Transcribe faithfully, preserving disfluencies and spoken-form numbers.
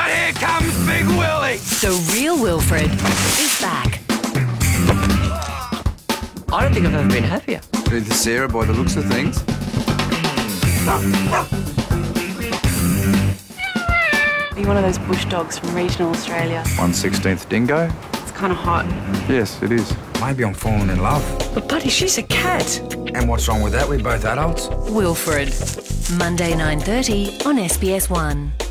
But here comes Big Willie! The real Wilfred is back. I don't think I've ever been happier. With Sarah, by the looks of things. Are you one of those bush dogs from regional Australia? one sixteenth dingo? It's kind of hot. Yes, it is. Maybe I'm falling in love. But buddy, she's a cat. And what's wrong with that? We're both adults. Wilfred. Monday nine thirty on S B S one.